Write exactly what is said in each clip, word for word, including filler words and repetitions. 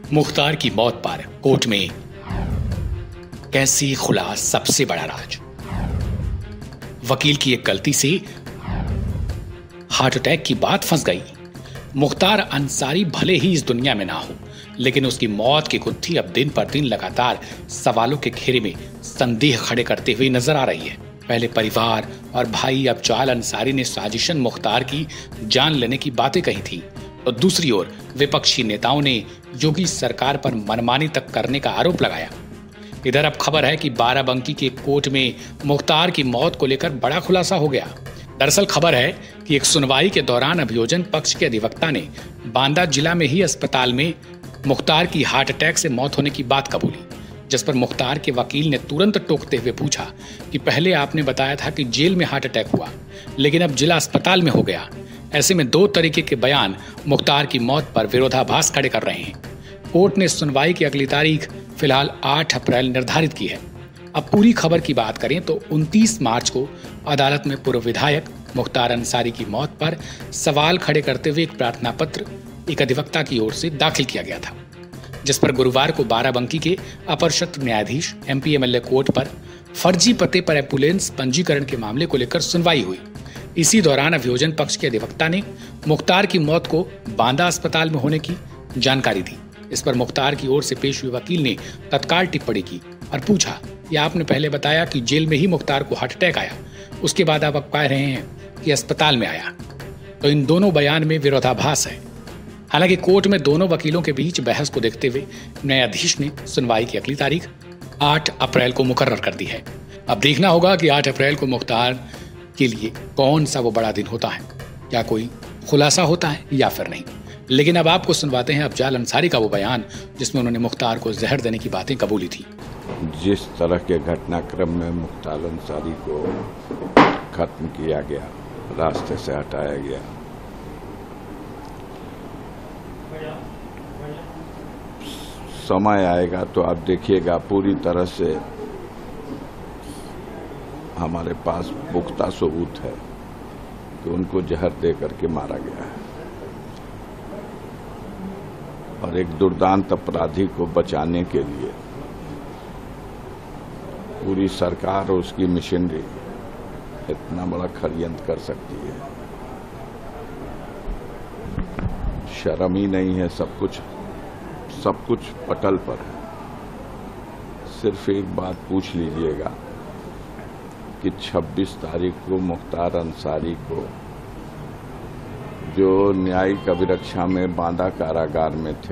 मुख्तार की मौत पर कोर्ट में कैसे खुला सबसे बड़ा राज। वकील की एक गलती से हार्ट अटैक की बात फंस गई। मुख्तार अंसारी भले ही इस दुनिया में ना हो, लेकिन उसकी मौत की गुत्थी अब दिन पर दिन लगातार सवालों के घेरे में संदेह खड़े करते हुए नजर आ रही है। पहले परिवार और भाई अफजाल अंसारी ने साजिशन मुख्तार की जान लेने की बातें कही थी, तो दूसरी ओर विपक्षी नेताओं ने योगी सरकार पर मनमानी तक करने का आरोप लगाया। इधर अब खबर है कि बाराबंकी के कोर्ट में मुख्तार की मौत को लेकर बड़ा खुलासा हो गया। दरअसल खबर है कि एक सुनवाई के दौरान अभियोजन पक्ष के अधिवक्ता ने बांदा जिला में ही अस्पताल में मुख्तार की हार्ट अटैक से मौत होने की बात कबूली, जिस पर मुख्तार के वकील ने तुरंत टोकते हुए पूछा कि पहले आपने बताया था कि जेल में हार्ट अटैक हुआ, लेकिन अब जिला अस्पताल में हो गया। ऐसे में दो तरीके के बयान मुख्तार की मौत पर विरोधाभास खड़े कर रहे हैं। कोर्ट ने सुनवाई की अगली तारीख फिलहाल आठ अप्रैल निर्धारित की है। अब पूरी खबर की बात करें तो उनतीस मार्च को अदालत में पूर्व विधायक मुख्तार अंसारी की मौत पर सवाल खड़े करते हुए एक प्रार्थना पत्र एक अधिवक्ता की ओर से दाखिल किया गया था, जिस पर गुरुवार को बाराबंकी के अपर सत्र न्यायाधीश एमपी एमएलए कोर्ट पर फर्जी पते पर एम्बुलेंस पंजीकरण के मामले को लेकर सुनवाई हुई। इसी दौरान अभियोजन पक्ष के अधिवक्ता ने मुख्तार की मौत को बांदा अस्पताल में होने की जानकारी दी। इस पर मुख्तार की ओर से पेश हुए वकील ने तत्काल टिप्पणी की और पूछा कि आपने पहले बताया कि जेल में ही मुख्तार को हार्ट अटैक आया, उसके बाद आप अब कह रहे हैं कि अस्पताल में आया। तो इन दोनों बयान में विरोधाभास है। हालांकि कोर्ट में दोनों वकीलों के बीच बहस को देखते हुए न्यायाधीश ने सुनवाई की अगली तारीख आठ अप्रैल को मुकर्रर कर दी है। अब देखना होगा कि आठ अप्रैल को मुख्तार के लिए कौन सा वो बड़ा दिन होता है, क्या कोई खुलासा होता है या फिर नहीं। लेकिन अब आपको सुनवाते हैं अफजाल अंसारी का वो बयान जिसमें उन्होंने मुख्तार को जहर देने की बातें कबूली थी। जिस तरह के घटनाक्रम में मुख्तार अंसारी को खत्म किया गया, रास्ते से हटाया गया, समय आएगा तो आप देखिएगा पूरी तरह से हमारे पास पुख्ता सबूत है कि उनको जहर दे करके मारा गया है और एक दुर्दांत अपराधी को बचाने के लिए पूरी सरकार और उसकी मशीनरी इतना बड़ा षड्यंत्र कर सकती है। शर्म ही नहीं है, सब कुछ सब कुछ पटल पर है। सिर्फ एक बात पूछ लीजिएगा कि छब्बीस तारीख को मुख्तार अंसारी को जो न्यायिक अभिरक्षा में बांदा कारागार में थे,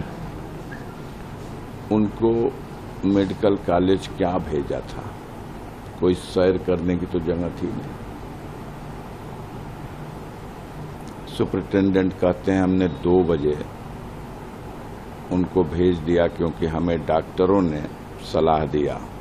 उनको मेडिकल कॉलेज क्या भेजा था? कोई सैर करने की तो जगह थी नहीं। सुपरिटेंडेंट कहते हैं हमने दो बजे उनको भेज दिया क्योंकि हमें डॉक्टरों ने सलाह दिया